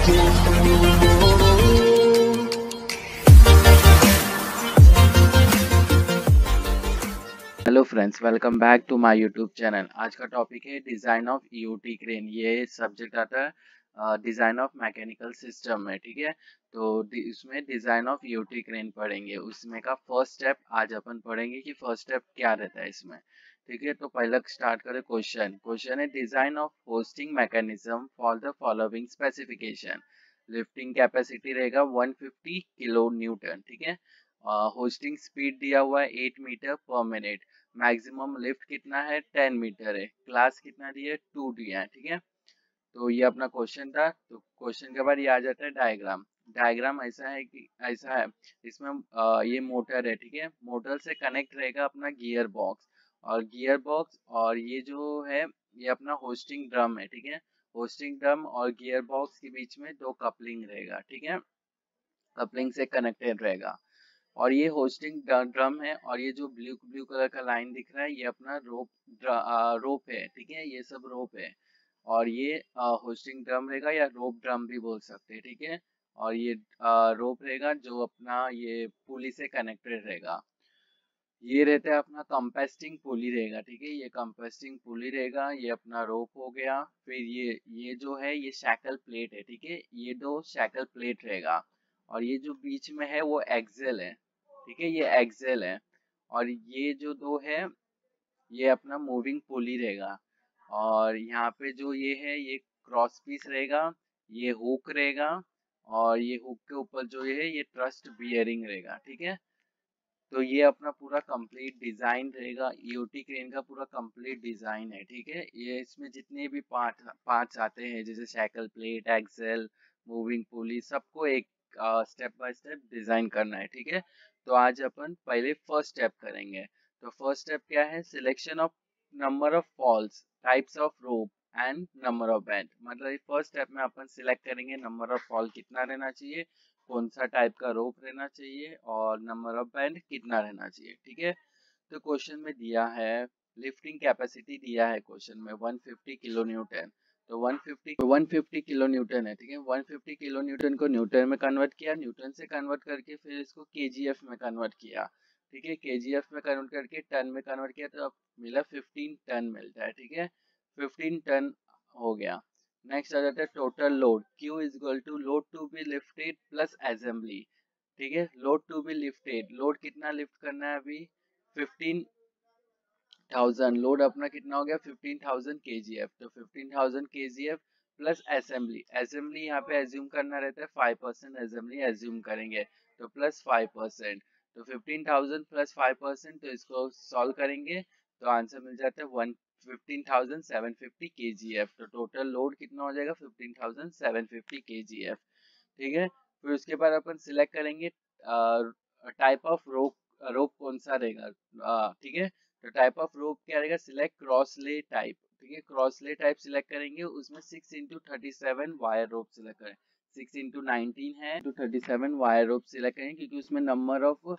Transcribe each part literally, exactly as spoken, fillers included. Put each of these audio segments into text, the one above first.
Hello friends, welcome back to my YouTube channel. आज का topic है डिज़ाइन ऑफ ईओटी क्रेन। ये subject आता है डिज़ाइन ऑफ मैकेनिकल सिस्टम में, ठीक है। तो इसमें डिज़ाइन ऑफ ईओटी क्रेन पढ़ेंगे। उसमें का फर्स्ट स्टेप आज अपन पढ़ेंगे कि फर्स्ट स्टेप क्या रहता है इसमें, ठीक है। तो पहले स्टार्ट करें क्वेश्चन। क्वेश्चन है design of hoisting mechanism for the following specification. Lifting capacity रहेगा वन फिफ्टी किलो न्यूटन, ठीक है। होस्टिंग स्पीड दिया हुआ है eight metre per minute. Maximum lift कितना है टेन मीटर है। क्लास कितना दिया है टू दिया है, ठीक है। तो ये अपना क्वेश्चन था। तो क्वेश्चन के बाद ये आ जाता है डायग्राम। डायग्राम ऐसा है कि ऐसा है इसमें आ, ये मोटर है, ठीक है। मोटर से कनेक्ट रहेगा अपना गियर बॉक्स, और गियर बॉक्स और ये जो है ये अपना होस्टिंग ड्रम है, ठीक है। होस्टिंग ड्रम और गियर बॉक्स के बीच में दो कपलिंग रहेगा, ठीक है। कपलिंग से कनेक्टेड रहेगा। और ये होस्टिंग ड्रम है, और ये जो ब्लू ब्लू कलर का लाइन दिख रहा है ये अपना रोप रोप है, ठीक है। ये सब रोप है, और ये होस्टिंग ड्रम रहेगा या रोप ड्रम भी बोल सकते हैं, ठीक है। और ये रोप रहेगा जो अपना ये पुली से कनेक्टेड रहेगा। ये रहता है अपना कंपेस्टिंग पुली रहेगा, ठीक है। ये कंपेस्टिंग पुली रहेगा, ये अपना रोप हो गया। फिर ये ये जो है ये शैकल प्लेट है, ठीक है। ये दो शैकल प्लेट रहेगा, और ये जो बीच में है वो एक्सेल है, ठीक है। ये एक्सेल है, और ये जो दो है ये अपना मूविंग पुली रहेगा। और यहाँ पे जो ये है ये क्रॉस पीस रहेगा, ये हुक रहेगा, और ये हुक के ऊपर जो ये है ये ट्रस्ट बियरिंग रहेगा, ठीक है। तो ये अपना पूरा कंप्लीट डिजाइन रहेगा। ईओटी क्रेन का पूरा कंप्लीट डिजाइन है, ठीक है। ये इसमें जितने भी पार्ट पार्ट्स आते हैं जैसे shackle plate, axle, moving pulley, सबको एक स्टेप बाय स्टेप डिजाइन करना है, ठीक है। तो आज अपन पहले फर्स्ट स्टेप करेंगे। तो फर्स्ट स्टेप क्या है? Selection of number of falls, types of rope and number of bend. मतलब फर्स्ट स्टेप में अपन सिलेक्ट करेंगे नंबर ऑफ फॉल कितना रहना चाहिए, कौन सा टाइप का रोप रहना चाहिए, और नंबर ऑफ बैंड कितना रहना चाहिए, ठीक है। तो क्वेश्चन में दिया है लिफ्टिंग कैपेसिटी दिया है क्वेश्चन में वन फिफ्टी किलो न्यूटन। तो one fifty one fifty kilo newton है, ठीक है। वन फिफ्टी किलो न्यूटन को न्यूटन में कन्वर्ट किया, न्यूटन से कन्वर्ट करके फिर इसको केजीएफ में कन्वर्ट किया, ठीक है। केजीएफ में कन्वर्ट करके टन में कन्वर्ट किया, तो अब मिला फिफ्टीन टन मिलता है, ठीक है। फिफ्टीन टन हो गया। नेक्स्ट आ जाता है total load. Q is equal to load to be lifted plus assembly, ठीक है। Load to be lifted, load कितना लिफ्ट करना है अभी फिफ्टीन थाउजेंड। लोड अपना कितना हो गया फिफ्टीन थाउजेंड केजीएफ। तो fifteen thousand kgf plus assembly. Assembly यहाँ पे एज्यूम करना रहता है फाइव परसेंट असेंबली एज्यूम करेंगे, तो प्लस फाइव परसेंट। तो fifteen thousand plus five percent, तो इसको सॉल्व करेंगे तो आंसर मिल जाता है one fifteen thousand seven fifty kgf. तो टोटल लोड कितना हो जाएगा fifteen thousand seven fifty kgf, ठीक है। फिर उसके बाद अपन सिलेक्ट करेंगे टाइप ऑफ रोप, रोप कौन सा रहेगा, ठीक है। तो टाइप ऑफ रोप क्या रहेगा? सिलेक्ट क्रॉसले टाइप, ठीक है। क्रॉसले टाइप सिलेक्ट करेंगे, उसमें six into thirty seven wire rope select करें। सिक्स इंटू नाइनटीन है to thirty seven wire rope select करेंगे, क्योंकि उसमें नंबर ऑफ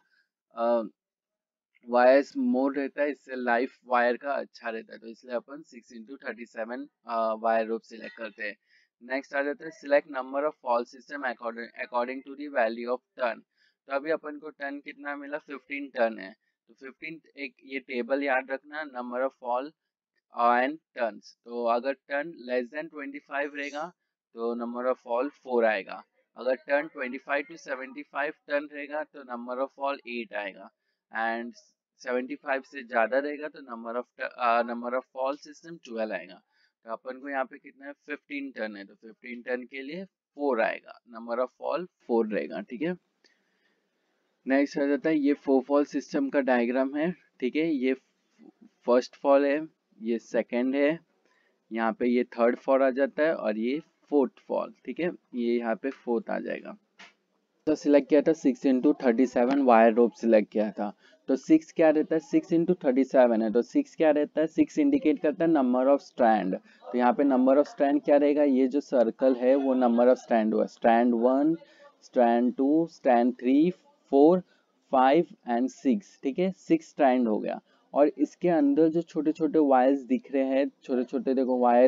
वायर्स मोर रहता है, इससे लाइफ वायर का अच्छा रहता है, तो इसलिए अपन six into thirty seven wire rope select करते हैं। नेक्स्ट आ जाता है select number of fall system according to the value of turn. तो अभी अपन को टर्न कितना मिला फिफ्टीन टर्न है, तो फिफ्टीन एक ये टेबल याद रखना, number of fall and turns. तो अगर turn less than twenty five रहेगा तो नंबर ऑफ फॉल फोर आएगा। अगर turn twenty five to seventy five turn रहेगा तो नंबर ऑफ फॉल एट आएगा, एंड सेवेंटी फाइव से ज्यादा रहेगा तो number of number of fall system twelve आएगा। तो अपन को यहाँ पे कितना है फिफ्टीन टर्न है, तो फिफ्टीन टर्न के लिए फोर आएगा, नंबर ऑफ फॉल फोर रहेगा, ठीक है। नेक्स्ट आ जाता है ये फोर फॉल सिस्टम का डायग्राम है, ठीक है। ये फर्स्ट फॉल है, ये सेकंड है, यहाँ पे ये थर्ड फॉल आ जाता है, और ये फोर्थ फॉल, ठीक है। ये यहाँ पे फोर्थ आ जाएगा। तो सिलेक्ट किया था six into thirty seven wire rope select किया था। तो सिक्स क्या रहता है? सिक्स इंटू थर्टी सेवन है, तो सिक्स क्या रहता है? सिक्स इंडिकेट करता है नंबर ऑफ स्ट्रैंड। तो यहाँ पे नंबर ऑफ स्ट्रैंड क्या रहेगा? ये जो सर्कल है वो नंबर ऑफ स्ट्रैंड हुआ, strand one, strand two, strand three, four, five and six, ठीक है। सिक्स स्ट्रैंड हो गया, और इसके अंदर जो छोटे छोटे वायर्स दिख रहे हैं, छोटे छोटे देखो वायर है,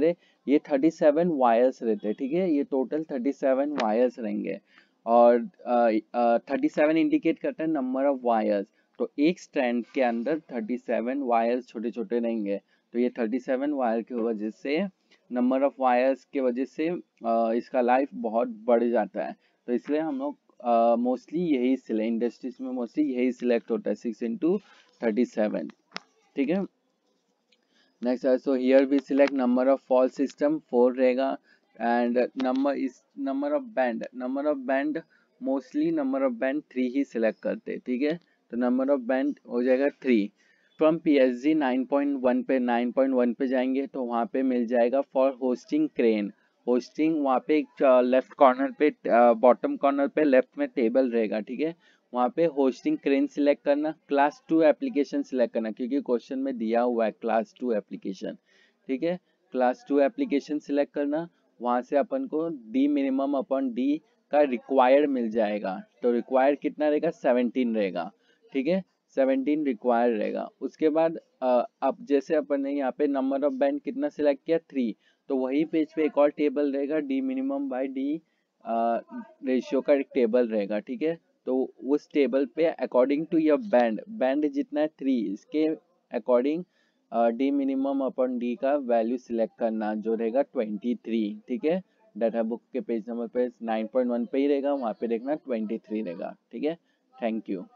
ये थर्टी सेवन वायर्स रहते हैं, ठीक है, ये टोटल थर्टी सेवन वायर्स रहेंगे। और थर्टी सेवन इंडिकेट करता है नंबर ऑफ वायर्स, तो एक स्ट्रैंड के अंदर थर्टी सेवन वायर्स छोटे छोटे रहेंगे। तो ये थर्टी सेवन वायर की वजह से, नंबर ऑफ वायर्स की वजह से uh, इसका लाइफ बहुत बढ़ जाता है। तो इसलिए हम लोग मोस्टली uh, यही सिलेक्ट, इंडस्ट्रीज में मोस्टली यही सिलेक्ट होता है, सिक्स इंटू थर्टी सेवन, ठीक है। नेक्स्ट है, so here we select number of fall system four रहेगा। एंड नंबर इस number of bend, number of bend mostly number of bend three ही सिलेक्ट करते, ठीक है। तो नंबर ऑफ बैंड हो जाएगा three. From P S G nine point one पे नाइन पॉइंट वन पे जाएंगे तो वहाँ पे मिल जाएगा फॉर होस्टिंग क्रेन। होस्टिंग वहाँ पे एक लेफ्ट कॉर्नर पे, बॉटम कॉर्नर पे लेफ्ट में टेबल रहेगा, ठीक है। वहाँ पे होस्टिंग क्रेन सिलेक्ट करना, क्लास टू एप्लीकेशन सिलेक्ट करना, क्योंकि क्वेश्चन में दिया हुआ है क्लास टू एप्लीकेशन, ठीक है। क्लास टू एप्लीकेशन सिलेक्ट करना, वहाँ से अपन को डी मिनिमम अपॉन डी का रिक्वायर्ड मिल जाएगा। तो रिक्वायर्ड कितना रहेगा, सेवनटीन रहेगा, ठीक है, सेवनटीन रिक्वायर्ड रहेगा। उसके बाद अ, अब जैसे अपन ने यहाँ पे नंबर ऑफ बैंड कितना सिलेक्ट किया, थ्री, तो वही पेज पे एक और टेबल रहेगा, D minimum by D ratio का एक टेबल रहेगा, ठीक है। तो उस टेबल पे according to your bend, bend जितना है थ्री, इसके according D minimum upon D का वैल्यू सिलेक्ट करना, जो रहेगा ट्वेंटी थ्री, ठीक है। डाटा बुक के पेज नंबर पे नाइन पॉइंट वन पे ही रहेगा, वहाँ पे देखना ट्वेंटी थ्री रहेगा, ठीक है। Thank you.